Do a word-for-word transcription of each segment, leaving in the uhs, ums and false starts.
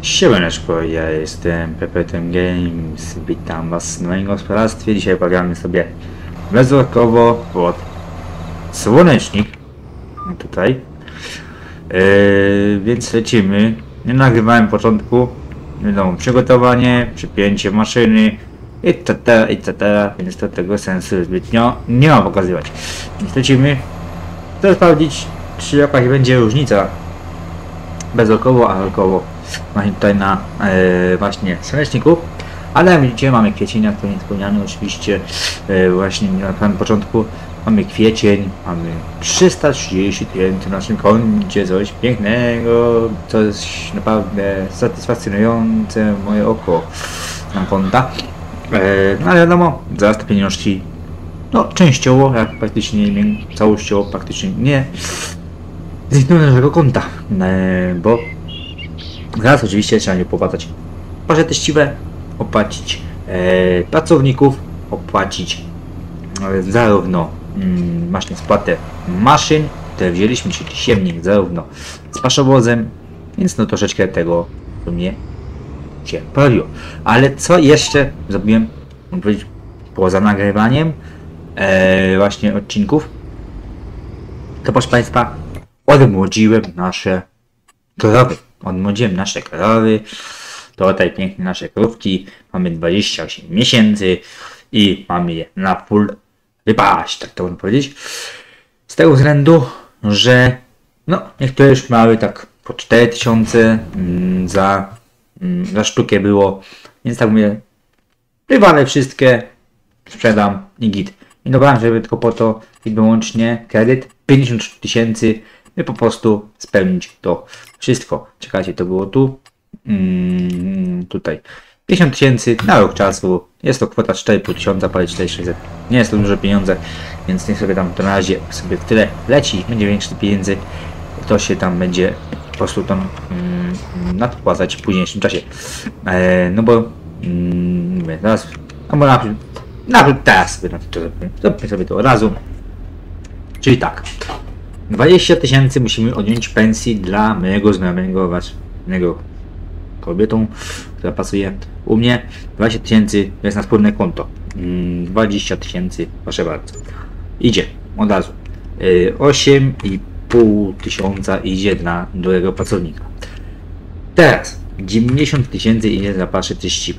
Siemaneczko, ja jestem Pepetem Games, witam was w moim gospodarstwie. Dzisiaj oprawiamy sobie bezorkowo pod słonecznik, tutaj, yy, więc lecimy. Nie nagrywałem początku, wiadomo, przygotowanie, przypięcie maszyny itd, itd, więc to tego sensu zbytnio nie ma pokazywać. Więc lecimy. Chcę sprawdzić, czy jakaś będzie różnica bezorkowo, a orkowo właśnie tutaj na e, właśnie słoneczniku, ale jak widzicie, mamy kwiecień, jak to nie wspomniano oczywiście, e, właśnie na samym początku mamy kwiecień, mamy trzysta trzydzieści tysięcy na naszym koncie, coś pięknego, coś naprawdę satysfakcjonujące moje oko na konta, e, no ale wiadomo, zaraz te pieniążki, no częściowo, jak praktycznie nie, całościowo praktycznie nie znikną z naszego konta, e, bo teraz oczywiście trzeba nie popłacać parze teściwe, opłacić e, pracowników, opłacić e, zarówno mm, właśnie spłatę maszyn, które wzięliśmy, czyli siewnik, zarówno z paszowozem, więc no troszeczkę tego do mnie się pojawiło. Ale co jeszcze zrobiłem, mogę powiedzieć, poza nagrywaniem e, właśnie odcinków, to proszę Państwa, odmłodziłem nasze krowy. Odmłodziłem nasze krowy. Tutaj pięknie nasze krówki. Mamy dwadzieścia osiem miesięcy i mamy je na full wypaść, tak to można powiedzieć. Z tego względu, że no niektóre już miały tak po cztery tysiące mm, za, mm, za sztukę było. Więc tak mówię, wywalę wszystkie, sprzedam i git. I dobrałem, żeby tylko po to i wyłącznie kredyt pięćdziesiąt tysięcy, by po prostu spełnić to wszystko. Czekajcie, to było tu. Mm, tutaj. pięćdziesiąt tysięcy na rok czasu. Jest to kwota cztery i pół tysiąca, parę cztery tysiące sześćset. Nie jest to duże pieniądze, więc niech sobie tam to na razie sobie tyle leci. Będzie większy pieniędzy. To się tam będzie po prostu tam mm, nadpłacać w późniejszym czasie. E, no bo mm, mówię, teraz, no bo naprzód, naprzód teraz sobie na to zrobimy. Zróbmy sobie to od razu. Czyli tak. dwadzieścia tysięcy musimy odjąć pensji dla mojego znajomego, waszego kobietą, która pasuje u mnie. dwadzieścia tysięcy jest na wspólne konto. dwadzieścia tysięcy, proszę bardzo. Idzie od razu. osiem i pół tysiąca idzie dla drugiego pracownika. Teraz dziewięćdziesiąt tysięcy idzie za wasze teściwe.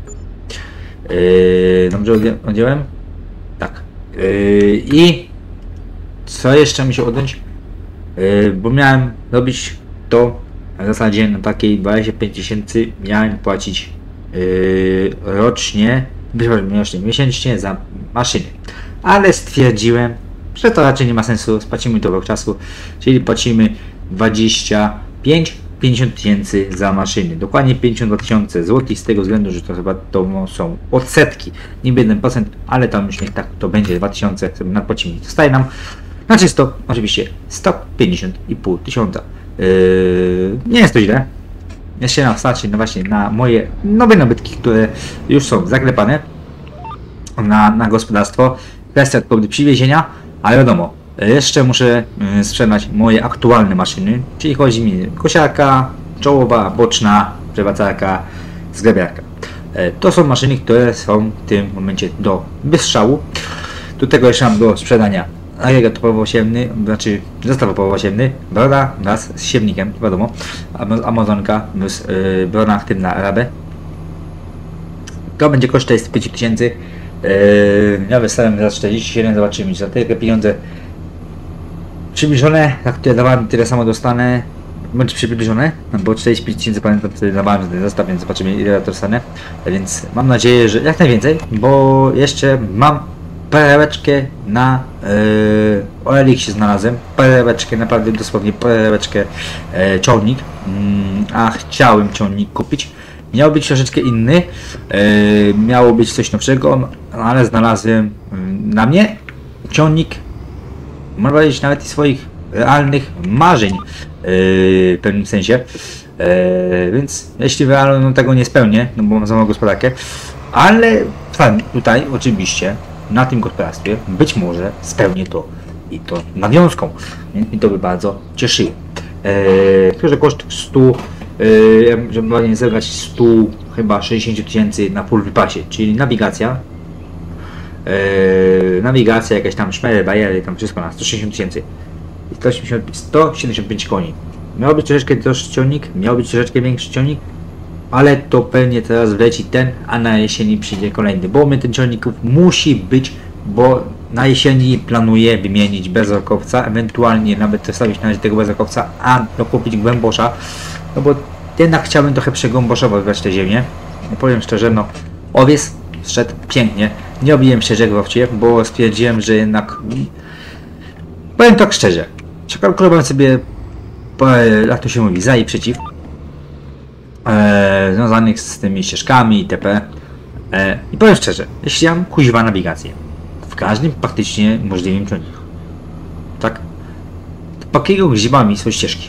Yy, dobrze odjąłem? Tak. Yy, I co jeszcze mi się odjąć? Yy, bo miałem robić to w zasadzie na takiej dwadzieścia pięć tysięcy miałem płacić yy, rocznie, rocznie, miesięcznie za maszyny. Ale stwierdziłem, że to raczej nie ma sensu, spłacimy to w rok czasu, czyli płacimy dwadzieścia pięć pięćdziesiąt tysięcy za maszyny. Dokładnie pięćdziesiąt dwa tysiące złotych, z tego względu, że to chyba to są odsetki, niby jeden procent, ale tam już niech tak to będzie dwa tysiące, sobie napłacimy. Zostaje nam na czysto oczywiście sto pięćdziesiąt i pół tysiąca. Yy, nie jest to źle. Jeszcze na starcie no właśnie na moje nowe nabytki, które już są zaklepane na, na gospodarstwo. Kwestia tylko przywiezienia, ale wiadomo, jeszcze muszę yy, sprzedać moje aktualne maszyny, czyli chodzi mi kosiarka, czołowa, boczna, przewracarka, zgrabiarka. Yy, to są maszyny, które są w tym momencie do wystrzału. Do tego jeszcze mam do sprzedania agregat opowo-siewny, znaczy zestaw opowo-siewny, broda wraz z siewnikiem, wiadomo, Amazonka z yy, brona aktywna Arabę. To będzie koszt czterdzieści pięć tysięcy. Yy, ja wystawiam za czterdzieści siedem, zobaczymy, za tyle pieniądze przybliżone, za które dawałem, tyle samo dostanę, bądź przybliżone, bo czterdzieści pięć tysięcy pamiętam, wtedy dawałem za ten zestaw, więc zobaczymy, ile to dostanę. Więc mam nadzieję, że jak najwięcej, bo jeszcze mam perełeczkę na yy, O L X się znalazłem, perełeczkę, naprawdę dosłownie perełeczkę, yy, ciągnik, yy, a chciałem ciągnik kupić. Miał być troszeczkę inny, yy, miało być coś nowszego, ale znalazłem yy, na mnie ciągnik, można powiedzieć nawet i swoich realnych marzeń yy, w pewnym sensie, yy, więc jeśli realnie no, tego nie spełnię, no bo mam za małą gospodarkę, ale tutaj oczywiście na tym gospodarstwie być może spełnię to i to nawiązką, więc mi to by bardzo cieszyło. Eee, że koszt stu yy, żeby ładnie zebrać sto chyba sześćdziesiąt tysięcy na full wypasie, czyli nawigacja, yy, nawigacja, jakaś tam szmery, bajery, tam wszystko na sto sześćdziesiąt tysięcy i sto siedemdziesiąt pięć koni. Miał być troszeczkę droższy ciągnik, miał być troszeczkę większy ciągnik, ale to pewnie teraz wleci ten, a na jesieni przyjdzie kolejny, bo my ten ciągników musi być, bo na jesieni planuję wymienić bezrokowca, ewentualnie nawet przedstawić na razie tego bezrokowca, a dokupić głębosza, no bo jednak chciałbym trochę przegłęboszować tę ziemię. No powiem szczerze, no owiec szedł pięknie, nie obiłem się żeglowcie, bo stwierdziłem, że jednak, powiem tak szczerze, przekalkulowałem sobie, jak to się mówi, za i przeciw, e, związanych z tymi ścieżkami itp. E, I powiem szczerze, jeśli mam kuźwa nawigację w każdym praktycznie możliwym ciągniku, tak? To po jakiego grzybami są ścieżki?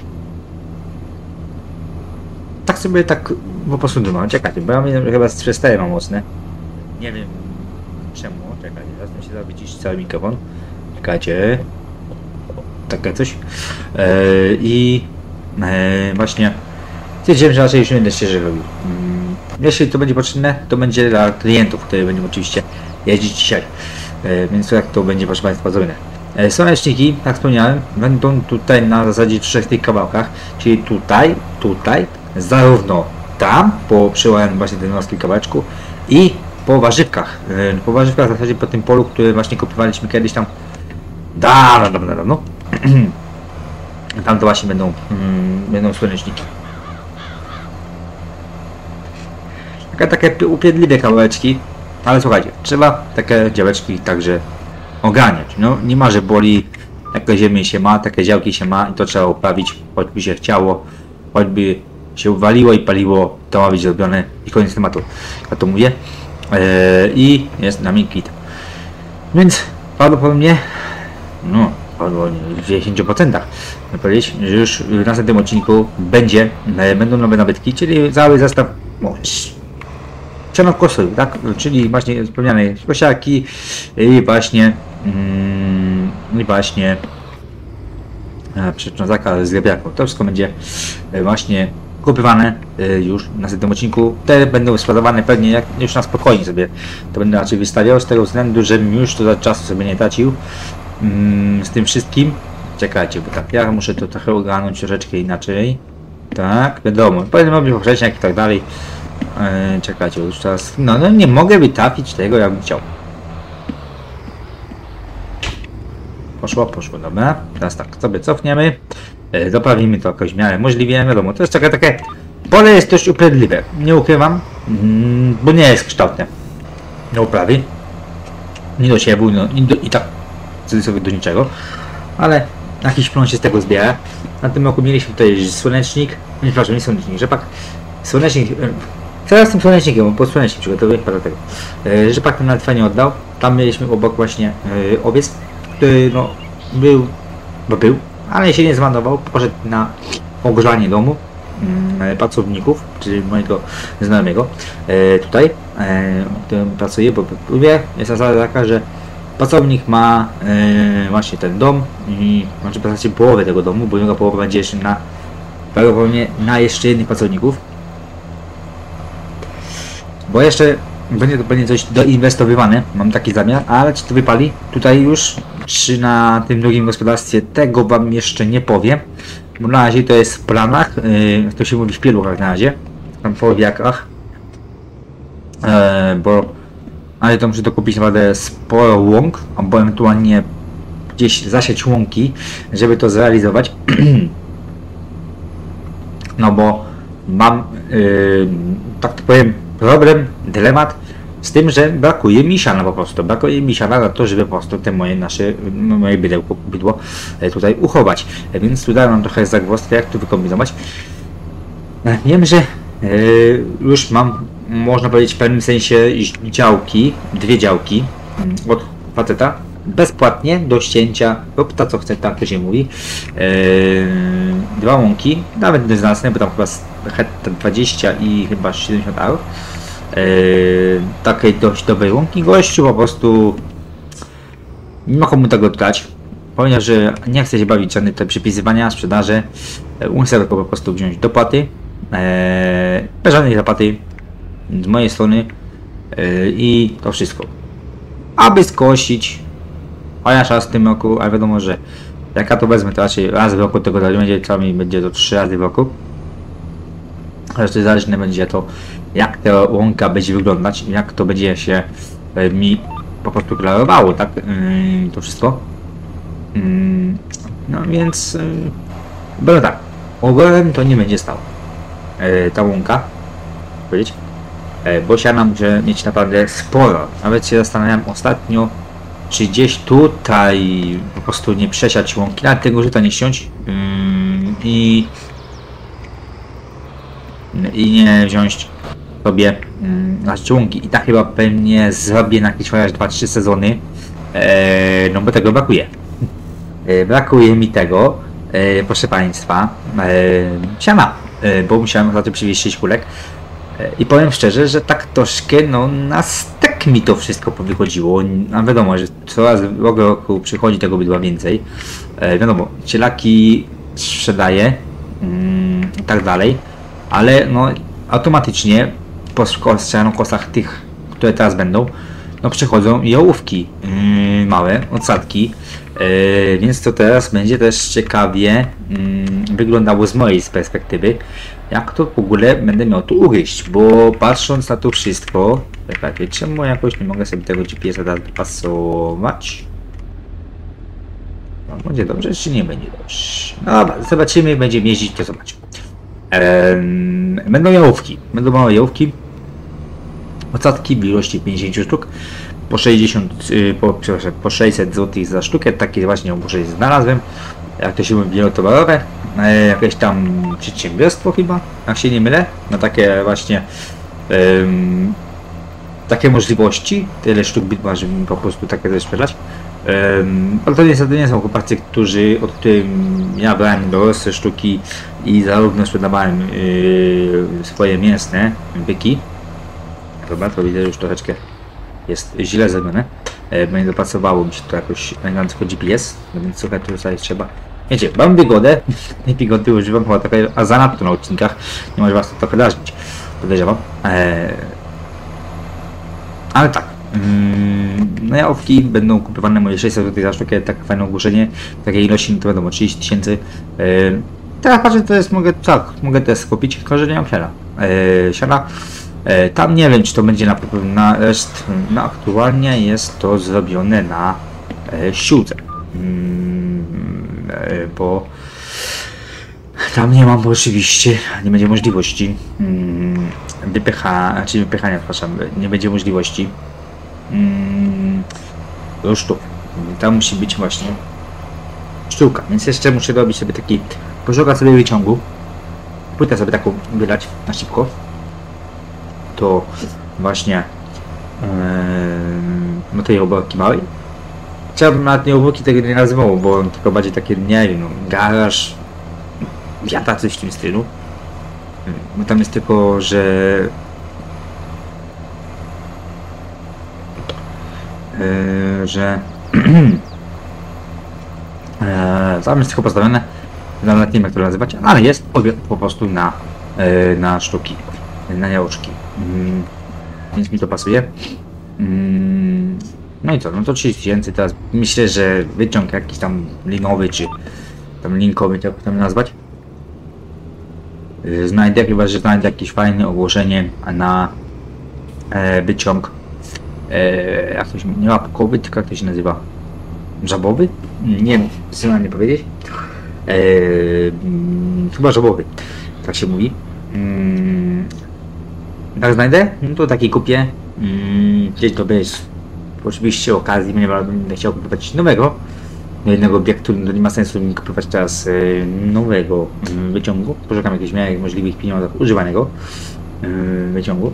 Tak sobie tak po prostu dumam, czekajcie, bo ja wiem, że chyba przestaję mam mocne. Nie wiem czemu, czekajcie, teraz mi się zawycić cały mikrofon. Czekajcie. Takie coś. E, I e, właśnie stwierdziłem, że raczej już nie będę ścieżek robił. Mm, jeśli to będzie potrzebne, to będzie dla klientów, które będą oczywiście jeździć dzisiaj. E, więc jak to będzie, proszę Państwa, zrobione. E, słoneczniki, jak wspomniałem, będą tutaj na zasadzie trzech tych kawałkach, czyli tutaj, tutaj, zarówno tam, po przełamaniu właśnie ten morski kawałeczku i po warzywkach. E, po warzywkach w zasadzie po tym polu, które właśnie kupowaliśmy kiedyś tam dawno, dawno, dawno. Tam to właśnie będą, mm, będą słoneczniki. Takie, takie upierdliwe kawałeczki, ale słuchajcie, trzeba takie działeczki także ogarniać. No nie ma, że boli, takie ziemię się ma, takie działki się ma i to trzeba uprawić, choćby się chciało, choćby się uwaliło i paliło, to ma być zrobione i koniec tematu. Ja to mówię. Eee, I jest na mnie kwit. Więc prawdopodobnie, no, w dziesięciu procentach powiedzieć, że już w następnym odcinku będzie, e, będą nowe nabytki, czyli cały zestaw no, sianokosów, tak? Czyli właśnie wspomniane kosiarki i właśnie mm, i właśnie przecząsaka z grabiarką. To wszystko będzie właśnie kupywane już w następnym odcinku. Te będą sprzedawane pewnie jak już na spokojnie sobie to będę raczej wystawiał, z tego względu, żebym już to za czasu sobie nie tracił mm, z tym wszystkim. Czekajcie, bo tak, ja muszę to trochę ogarnąć troszeczkę inaczej. Tak, wiadomo, powinien robić wcześniej i tak dalej. Eee, czekajcie, już teraz, no, no nie mogę wytrafić tego, jakbym chciał. Poszło, poszło, dobra. Teraz tak, sobie cofniemy. E, doprawimy to jakoś w miarę możliwie, wiadomo, to jest takie, takie pole jest dość upierdliwe, nie ukrywam, mm, bo nie jest kształtne do uprawy, nie do siewu, no, i, do, i tak sobie do niczego, ale jakiś plon się z tego zbiera. Na tym roku mieliśmy tutaj słonecznik, nie przepraszam, nie słonecznik, rzepak, słonecznik, teraz z tym słonecznikiem, bo po słonecznik przygotowuję chyba do tego, e, rzepak ten nawet fajnie oddał, tam mieliśmy obok właśnie e, owiec, który no był, bo był, ale się nie zmarnował, poszedł na ogrzanie domu mm, pracowników, czyli mojego znajomego e, tutaj, e, którym pracuję, bo mówię, jest zasada taka, że pracownik ma e, właśnie ten dom i może w zasadzie połowę tego domu, bo druga połowa będzie jeszcze na prawdopodobnie na jeszcze jednych pracowników, bo jeszcze będzie to pewnie coś doinwestowywane, mam taki zamiar, ale czy to wypali tutaj już, czy na tym drugim gospodarstwie, tego wam jeszcze nie powiem, bo na razie to jest w planach, yy, to się mówi w pieluchach na razie, tam po wiakach, yy, bo ale to muszę dokupić naprawdę sporo łąk, albo ewentualnie gdzieś zasiać łąki, żeby to zrealizować, no bo mam, yy, tak to powiem, problem, dylemat z tym, że brakuje mi siana po prostu. Brakuje mi siana na to, żeby po prostu te moje nasze, moje bydło, bydło tutaj uchować. Więc tutaj mam trochę zagwozdkę, jak to wykombinować. Wiem, że yy, już mam, można powiedzieć w pewnym sensie, działki, dwie działki od faceta, bezpłatnie do ścięcia, lub ta co chce, tak to się mówi. Yy, dwa łąki, nawet nieznaczne, bo tam chyba dwadzieścia i chyba siedemdziesiąt euro. Yy, takiej dość dobrej łąki. Gościu po prostu nie ma komu tego dać. Powiedział, że nie chce się bawić żadnych te przypisywania, sprzedaży. Muszę tylko po prostu wziąć dopłaty Eee, bez żadnej zapaty z mojej strony eee, i to wszystko. Aby skosić, chociaż raz w tym roku, ale wiadomo, że jak ja to wezmę, to raczej raz w roku tego nie będzie, czasami będzie to trzy razy w roku. Zresztą zależne będzie to, jak ta łąka będzie wyglądać, jak to będzie się e, mi po prostu klarowało, tak? Yy, to wszystko. Yy, no więc, yy, bo tak, ogółem to nie będzie stało. Yy, ta łąka, powiedzieć, yy, bo siana muszę mieć naprawdę sporo. Nawet się zastanawiam ostatnio, czy gdzieś tutaj po prostu nie przesiać łąki, nawet tego żyta nie ściąć yy, i i nie wziąć sobie mm, na łąki. I tak chyba pewnie zrobię na jakieś chociaż dwa trzy sezony, e, no bo tego brakuje. E, brakuje mi tego, e, proszę Państwa, e, siana, e, bo musiałem za to przywieźć kulek. E, I powiem szczerze, że tak troszkę no na stek mi to wszystko powychodziło. A wiadomo, że coraz rok do roku przychodzi tego bydła więcej. E, wiadomo, cielaki sprzedaję mm, i tak dalej. Ale no automatycznie po kostach tych, które teraz będą, no przychodzą i ołówki yy, małe, odsadki, yy, więc to teraz będzie też ciekawie yy, wyglądało z mojej perspektywy, jak to w ogóle będę miał tu ugryźć, bo patrząc na to wszystko, czekajcie, czemu jakoś nie mogę sobie tego G P S-a dopasować? No, będzie dobrze, czy nie będzie dobrze? No dobra, zobaczymy, jak będziemy jeździć, to zobaczymy. Ehm, będą jałówki, będą małe jałówki, ocatki w ilości pięćdziesiąt sztuk, po sześćdziesiąt, yy, po, przepraszam, po sześćset złotych za sztukę, takie właśnie oburzenie znalazłem, jak to się mówi, wielotowarowe, e, jakieś tam przedsiębiorstwo chyba, jak się nie mylę, na takie właśnie em, takie możliwości, tyle sztuk bitwa, żeby mi po prostu takie coś sprzedać. Um, ale to niestety nie są chłopacy, którzy, od których ja brałem dorosłe sztuki i zarówno sprzedawałem yy, swoje mięsne byki. Dobra, to widzę, że już troszeczkę jest źle zrobione, e, bo nie dopasowało mi się to jakoś elegancko G P S, no więc słuchaj, tutaj trzeba. Wiecie, mam wygodę, tej wygody używam chyba takiej, a zanadto na odcinkach, nie może was to trochę drażnić, podejrzewam. E, ale tak. No jałówki będą kupowane moje sześćset złotych za sztukę, takie fajne ogłoszenie, takiej ilości, no to wiadomo, trzydzieści tysięcy. Yy, teraz patrzę, to jest, mogę, tak, mogę też kupić, tylko że nie mam siana. Yy, siana. Yy, tam nie wiem, czy to będzie na na reszt, no aktualnie jest to zrobione na yy, siłce. Yy, yy, bo tam nie mam oczywiście, nie będzie możliwości yy, wypycha, znaczy wypychania, przepraszam, nie będzie możliwości do sztuk. Tam musi być właśnie sztuka, więc jeszcze muszę robić sobie taki poszukać sobie wyciągu, płytę sobie taką wylać na szybko, to właśnie yy, no tej obłoki małej. Chciałbym nawet nie obłoki tego nie nazywał, bo tylko bardziej takie, nie wiem, no, garaż, wiata, coś w tym stylu. Bo tam jest tylko, że Yy, że yy, tam jest tylko postawione, nawet nie wiem jak to nazywać, ale jest po prostu na, yy, na sztuki, na jałeczki, yy, więc mi to pasuje. Yy, no i co, no to trzydzieści tysięcy, teraz myślę, że wyciąg jakiś tam linowy, czy tam linkowy, jak to nazwać, yy, znajdę, chyba że znajdę jakieś fajne ogłoszenie na yy, wyciąg. Eee, jak to się nie łapkowy, tylko jak to się nazywa? Żabowy? Nie wiem, co nie powiedzieć. Eee, mm, chyba żabowy, tak się mówi. Mm, tak znajdę? No to taki kupię. Mm, gdzieś to bez oczywiście okazji, nie będę chciał kupować nowego. Jednego obiektu, no nie ma sensu mi kupować teraz e, nowego e, wyciągu. Poszukam jakichś miarek możliwych pieniądzach używanego e, wyciągu.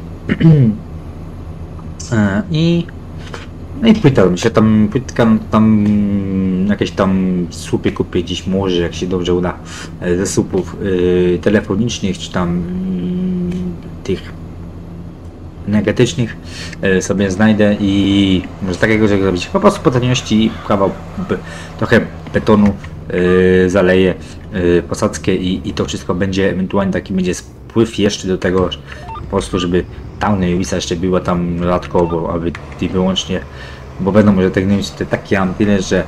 I no i płyta, myślę, tam płytka, no, tam jakieś tam słupy kupię gdzieś może, jak się dobrze uda, ze słupów y, telefonicznych, czy tam y, tych energetycznych y, sobie znajdę i może takiego coś zrobić. Po prostu po taniości kawał b, trochę betonu y, zaleję y, posadzkę i, i to wszystko będzie ewentualnie taki będzie pływ jeszcze do tego, po prostu, żeby ta gnojowica jeszcze była tam dodatkowo, aby i wyłącznie, bo wiadomo, że te gnojowice to takie tyle, że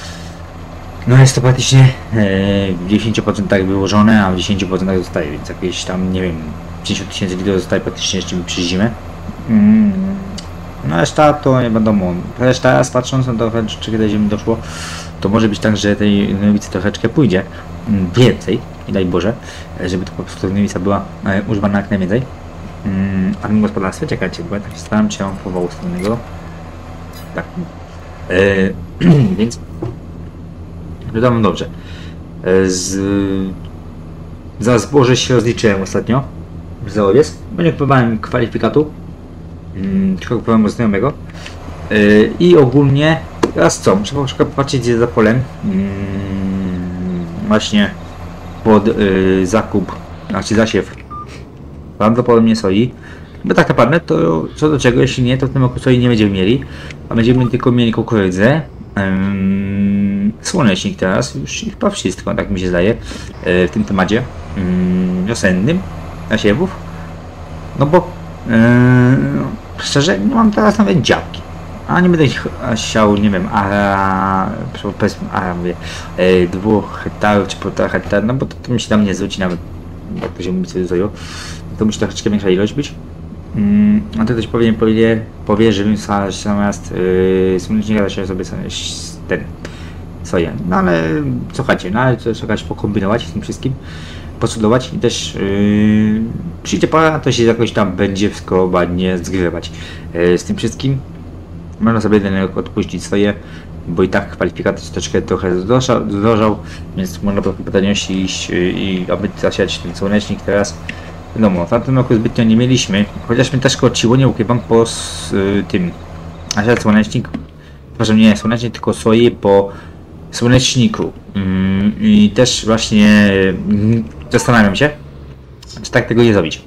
no jest to praktycznie e, w dziesięciu procentach wyłożone, a w dziesięciu procentach zostaje, więc jakieś tam, nie wiem, pięćdziesiąt tysięcy litrów zostaje praktycznie jeszcze przez zimę. Mm, no reszta to nie wiadomo, reszta teraz patrząc na to, czy kiedy ziemi doszło, to może być tak, że tej gnojowicy troszeczkę pójdzie mm, więcej, i daj Boże, żeby to po prostu gnojowica była e, używana jak najwięcej. Mm, a w gospodarstwie, czekajcie, bo ja tak się staram, czy ja mam powału stronnego. Tak. E, więc wiadomo dobrze. E, z, za zboże się rozliczyłem ostatnio. Za owiec. Bo nie kupowałem kwalifikatu. Mm, tylko kupowałem od znajomego. E, I ogólnie teraz co? Muszę troszkę popatrzeć gdzie za polem. Mm, właśnie pod y, zakup, znaczy zasiew prawdopodobnie soi, bo tak naprawdę to co do czego, jeśli nie, to w tym roku soi nie będziemy mieli, a będziemy tylko mieli kukurydzę, ym, słonecznik teraz, już chyba wszystko, tak mi się zdaje, yy, w tym temacie yy, wiosennym nasiewów, no bo yy, szczerze nie mam teraz nawet działki, a nie będę siał, nie wiem, a powiedzmy, a mówię, yy, dwóch hektarów czy półtora hektarów, no bo to, to mi się tam nie zwróci nawet, jak to się mówi co do to musi troszeczkę większa ilość być. Mm, a to ktoś powinien powie, powie że zamiast yy, słonecznika da się sobie ten soję. No ale słuchajcie, no ale to trzeba pokombinować z tym wszystkim, pocudować i też yy, przyjdzie pora, to się jakoś tam będzie wszystko ładnie zgrywać. Yy, z tym wszystkim można sobie ten rok odpuścić swoje, bo i tak kwalifikaty troszeczkę trochę zdrożał, więc można po taniości iść i aby zasiać ten słonecznik teraz. Wiadomo, w tamtym roku zbytnio nie mieliśmy, chociaż mnie też kociło, nie ukrywam, po y, tym, a słonecznik, przepraszam, nie słonecznik, tylko soi po słoneczniku. Ym, I też właśnie y, zastanawiam się, czy tak tego nie zrobić.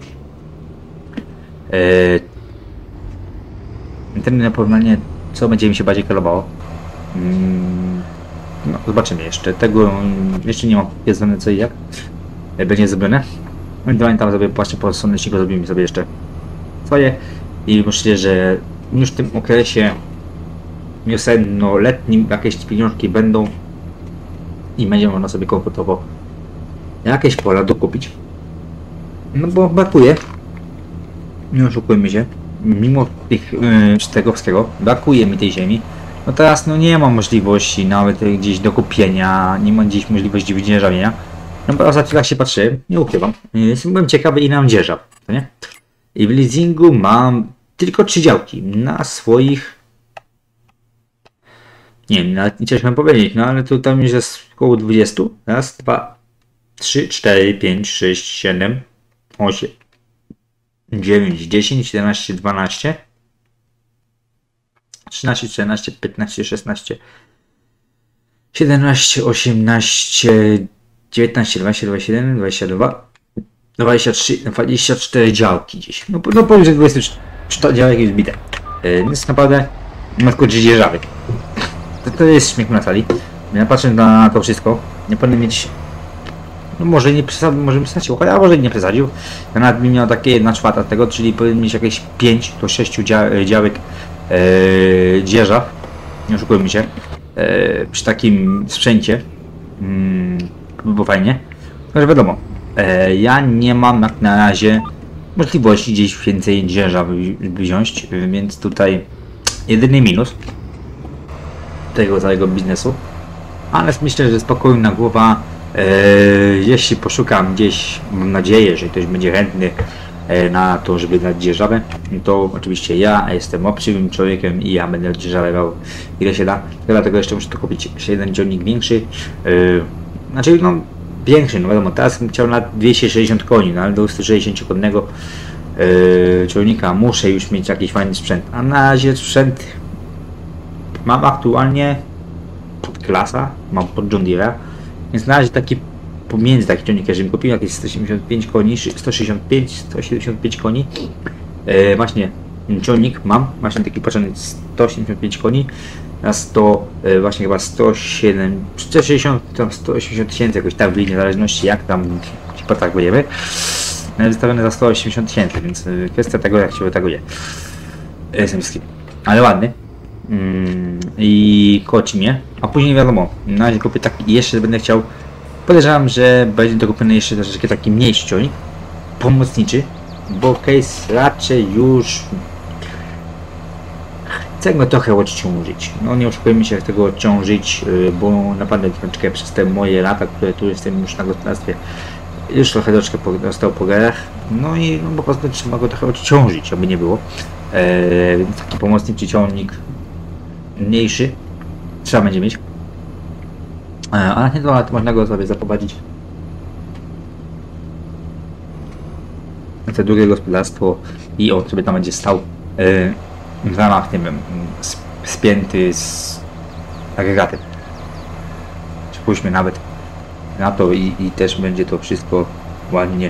Yy, ten na porównanie, co będzie mi się bardziej kalowało. Ym, no, zobaczymy jeszcze. Tego jeszcze nie mam wiedzone co i jak. Będzie zrobione. Ewentualnie tam sobie właśnie po słoneczniku zrobimy sobie jeszcze swoje i myślę, że już w tym okresie wiosenno-letnim jakieś pieniążki będą i będzie można sobie komfortowo jakieś pola dokupić. No bo brakuje, nie oszukujmy się, mimo tych yy, tego wszystkiego brakuje mi tej ziemi. No teraz no nie ma możliwości nawet gdzieś do kupienia, nie ma gdzieś możliwości wydzierżawienia. No bo ostatnio tak się patrzyłem, nie ukrywam. Byłem ciekawy i nam dzierżaw, nie? I w leasingu mam tylko trzy działki na swoich. Nie wiem, nawet nie ciężko powiedzieć, no ale tu tam już jest około dwudziestu. Raz, dwa, trzy, cztery, pięć, sześć, siedem, osiem, dziewięć, dziesięć, jedenaście, dwanaście, trzynaście, czternaście, piętnaście, szesnaście, siedemnaście, osiemnaście, dziewiętnaście, dwadzieścia, dwadzieścia jeden, dwadzieścia dwa, dwadzieścia trzy, dwadzieścia cztery działki gdzieś. No, no powiem, że dwadzieścia cztery działek jest bite. Yy, więc naprawdę mam tylko trzy dzierżawy. To, to jest śmiech na sali. Ja patrzę na to wszystko. Nie powinien mieć. No może nie przesadził, może bym stracił, a może nie przesadził. Ja nawet bym miał takie jedna czwarta tego, czyli powinien mieć jakieś pięć do sześciu dzia działek yy, dzierżaw. Nie oszukujmy się. Yy, przy takim sprzęcie. Yy, by było fajnie. No wiadomo, e, ja nie mam jak na razie możliwości gdzieś więcej dzierżaw wziąć, więc tutaj jedyny minus tego całego biznesu, ale myślę, że spokojna głowa, e, jeśli poszukam gdzieś, mam nadzieję, że ktoś będzie chętny e, na to, żeby dać dzierżawę, to oczywiście ja jestem obczywym człowiekiem i ja będę dzierżawał ile się da, dlatego jeszcze muszę to kupić jeszcze jeden ciągnik większy. E, Znaczy, no, większy, no wiadomo, teraz bym chciał na dwieście sześćdziesiąt koni, no ale do stu sześćdziesięciu konnego yy, ciągnika muszę już mieć jakiś fajny sprzęt. A na razie sprzęt mam aktualnie pod klasa, mam pod John Deere'a, więc na razie taki pomiędzy taki ciągnik, jeżeli kupiłem jakieś sto siedemdziesiąt pięć koni, sto sześćdziesiąt pięć, sto siedemdziesiąt pięć koni, yy, właśnie ciągnik mam, właśnie taki patrzony sto siedemdziesiąt pięć koni, na sto, yy, właśnie chyba sto siedem, sto sześćdziesiąt, tam sto osiemdziesiąt tysięcy jakoś tak w linii, w zależności jak tam w tak będziemy. Nawet wystawione za sto osiemdziesiąt tysięcy, więc y, kwestia tego, jak się tego je. Jestem skin. Ale ładny. Mm, I koci mnie. A później wiadomo, na razie kupię taki, jeszcze będę chciał. Podejrzewam, że będzie to kupiony jeszcze troszeczkę taki mniejszy ciągnik. Pomocniczy. Bo case raczej już chcę go trochę odciążyć. No nie oszukujmy się tego odciążyć, bo naprawdę troszeczkę przez te moje lata, które tu jestem już na gospodarstwie, już trochę troszkę dostał po garach. No i no, po prostu trzeba go trochę odciążyć, aby nie było. Eee, więc taki pomocniczy ciągnik mniejszy trzeba będzie mieć. Eee, a na chętnie to można go sobie zaprowadzić na te drugie gospodarstwo i on sobie tam będzie stał yy, w ramach, nie wiem, spięty z agregatem. Spójrzmy nawet na to i, i też będzie to wszystko ładnie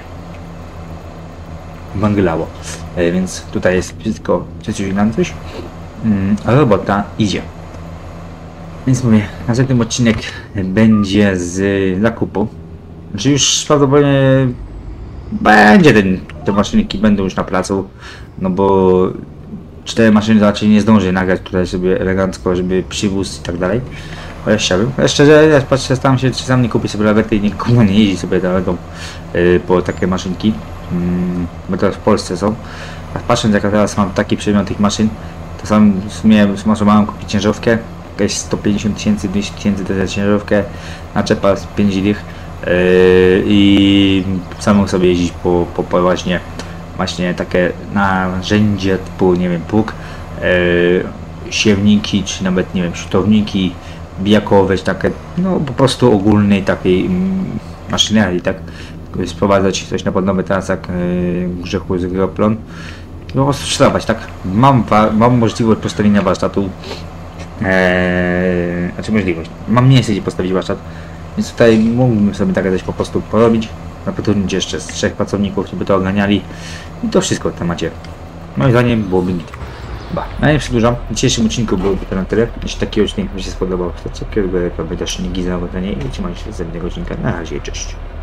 węglało. Yy, więc tutaj jest wszystko, coś nam coś. Yy, a robota idzie. Więc mówię, następny odcinek będzie z zakupu. Znaczy już prawdopodobnie będzie ten, te maszynki będą już na placu, no bo cztery maszyny raczej nie zdąży nagrać tutaj sobie elegancko, żeby przywóz i tak dalej. Ale chciałbym. Ale szczerze, ja patrzę, staram się, czy sam nie kupię sobie lawety i nikomu nie jeździ sobie lawetą yy, po takie maszynki, yy, bo teraz w Polsce są. A patrząc, jak ja teraz mam taki przegląd tych maszyn, to sam w sumie mam kupić ciężarówkę, jakieś sto pięćdziesiąt tysięcy, dwieście tysięcy za ciężarówkę, naczepa z pięć dych. Yy, i samą sobie jeździć po, po, po właśnie, właśnie takie narzędzie typu, nie wiem, pług, yy, siewniki, czy nawet, nie wiem, śrutowniki bijakowe, takie, no po prostu ogólnej takiej mm, maszynerii, tak, sprowadzać coś na podnowy teraz jak yy, grzechu z Groplon, no po prostu sprzedawać, tak, mam, mam możliwość postawienia warsztatu, yy, znaczy możliwość, mam miejsce gdzie postawić warsztat. Więc tutaj mógłbym sobie takie coś po prostu porobić, zatrudnić jeszcze z trzech pracowników, żeby to oganiali i to wszystko w temacie. Moim zdaniem byłoby git. No nie przedłużam, w dzisiejszym odcinku byłoby to na tyle. Jeśli taki odcinek mi się spodobał, to co kieruję, to też nie gizę na i trzymajcie się z innego odcinka. Na razie, cześć.